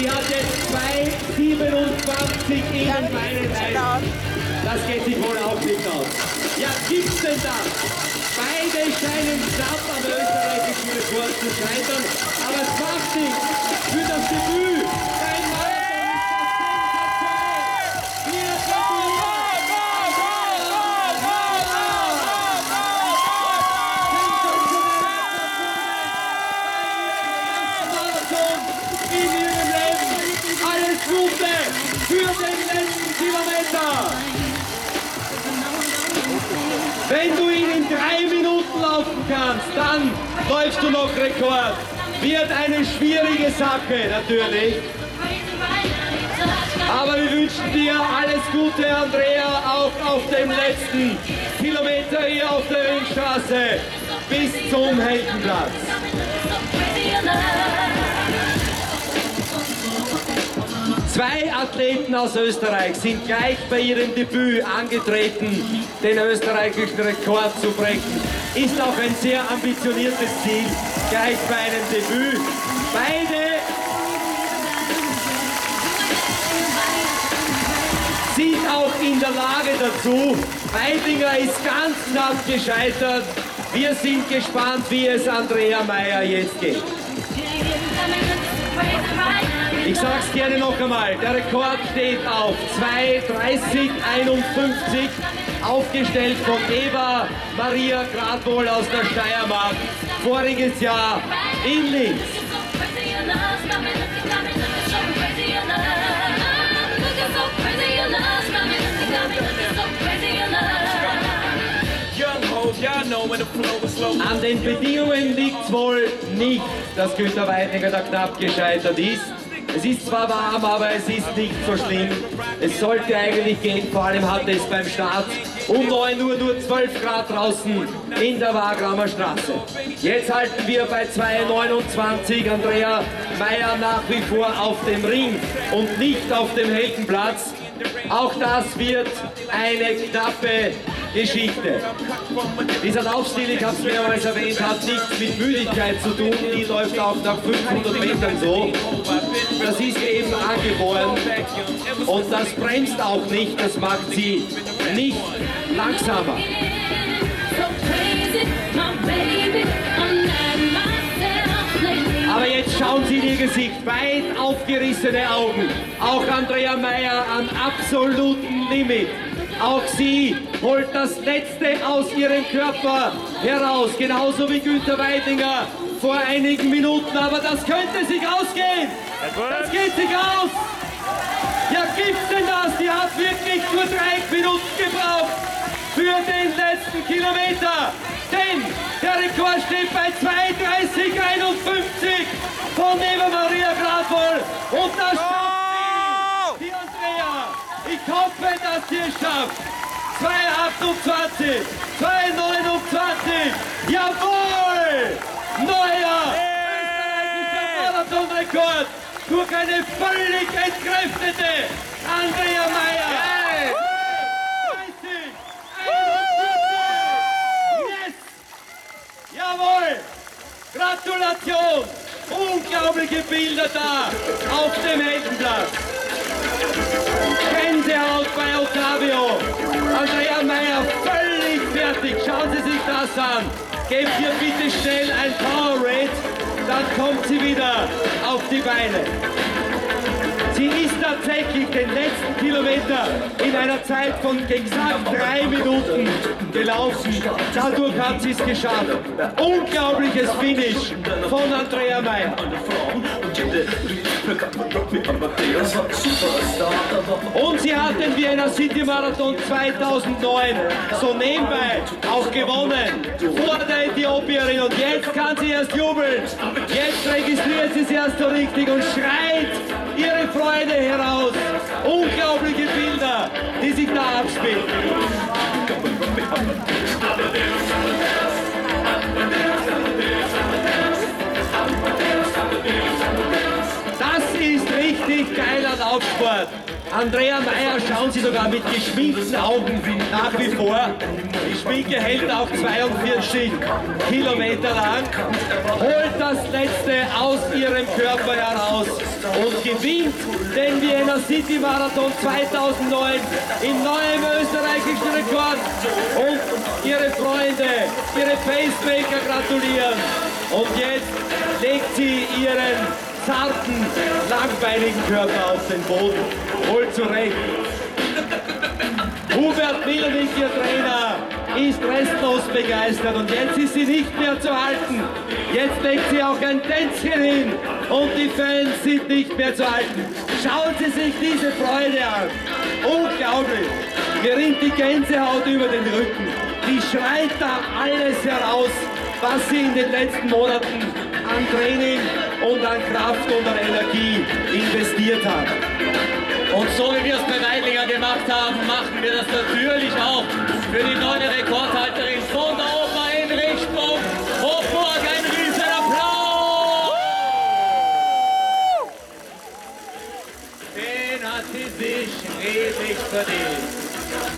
Sie hat jetzt 2,27 in den Beinen rein. Das geht sich wohl auch nicht aus. Ja, gibt's denn das? Beide scheinen knapp am österreichischen Rekord zu scheitern, aber es macht nichts für das Debüt. Beim Alles Gute für den letzten Kilometer! Wenn du ihn in 3 Minuten laufen kannst, dann läufst du noch Rekord. Wird eine schwierige Sache natürlich. Aber wir wünschen dir alles Gute, Andrea, auch auf dem letzten Kilometer hier auf der Ringstraße bis zum Heldenplatz. Zwei Athleten aus Österreich sind gleich bei ihrem Debüt angetreten, den österreichischen Rekord zu brechen. Ist auch ein sehr ambitioniertes Ziel, gleich bei einem Debüt. Beide sind auch in der Lage dazu. Weidinger ist ganz knapp gescheitert. Wir sind gespannt, wie es Andrea Meier jetzt geht. Ich sag's gerne noch einmal, der Rekord steht auf 2:30:51, aufgestellt von Eva Maria Gradwohl aus der Steiermark, voriges Jahr in Linz. An den Bedingungen liegt's wohl nicht, dass Günther Weidinger da knapp gescheitert ist. Es ist zwar warm, aber es ist nicht so schlimm. Es sollte eigentlich gehen, vor allem hatte es beim Start um 9 Uhr nur 12 Grad draußen in der Wagramer Straße. Jetzt halten wir bei 2:29. Andrea Meier nach wie vor auf dem Ring und nicht auf dem Heldenplatz. Auch das wird eine knappe Geschichte. Dieser Laufstil, ich habe es mehrmals erwähnt, hat nichts mit Müdigkeit zu tun. Die läuft auch nach 500 Metern so. Das ist eben angeboren und das bremst auch nicht, das macht sie nicht langsamer. Aber jetzt schauen Sie in ihr Gesicht, weit aufgerissene Augen. Auch Andrea Meier am absoluten Limit. Auch sie holt das Letzte aus ihrem Körper heraus, genauso wie Günther Weidinger vor einigen Minuten. Aber das könnte sich ausgehen. Das geht sich aus. Ja, gibt's denn das? Die hat wirklich nur 3 Minuten gebraucht für den letzten Kilometer. Denn der Rekord steht bei 2:30:51 von Eva Maria Gradwohl. Und das schafft die Andrea. Ich hoffe, dass sie es schafft. 2:28, 2:29. Jawohl! Neuer österreichischer Marathonrekord durch eine völlig entkräftete Andrea Meier. 30, 41. Yes! Jawohl! Gratulation! Unglaubliche Bilder da auf dem Heldenplatz. Gänsehaut bei Ottavio. Andrea Meier völlig fertig. Schauen Sie sich das an. Gebt ihr bitte schnell ein Powerade, dann kommt sie wieder auf die Beine. Sie ist tatsächlich den letzten Kilometer in einer Zeit von exakt 3 Minuten gelaufen. Dadurch hat sie es geschafft. Unglaubliches Finish von Andrea Meier. Und sie hat den Vienna City Marathon 2009 so nebenbei auch gewonnen vor der Äthiopierin. Und jetzt kann sie erst jubeln. Jetzt registriert sie es erst so richtig und schreit ihre Freude heraus. Unglaubliche Bilder, die sich da abspielen. Das ist richtig geiler Laufsport. Andrea Meyer schauen Sie sogar mit geschminkten Augen nach wie vor. Die Schminke hält auch 42 Kilometer lang, holt das Letzte aus ihrem Körper heraus und gewinnt den Vienna City Marathon 2009 in neuem österreichischen Rekord. Und ihre Freunde, ihre Pacemaker gratulieren. Und jetzt legt sie ihren zarten, langbeinigen Körper auf den Boden. Wohl zurecht. Hubert Milovic, ihr Trainer, ist restlos begeistert und jetzt ist sie nicht mehr zu halten. Jetzt legt sie auch ein Tänzchen hin und die Fans sind nicht mehr zu halten. Schauen Sie sich diese Freude an. Unglaublich. Mir rinnt die Gänsehaut über den Rücken. Die schreit da alles heraus, was sie in den letzten Monaten an Training und an Kraft und an Energie investiert hat. Und so wie wir es bei Weidlinger gemacht haben, machen wir das natürlich auch für die neue Rekordhalterin von der Oper in Richtung Hofburg. Ein riesen Applaus! Den hat sie sich redlich verdient.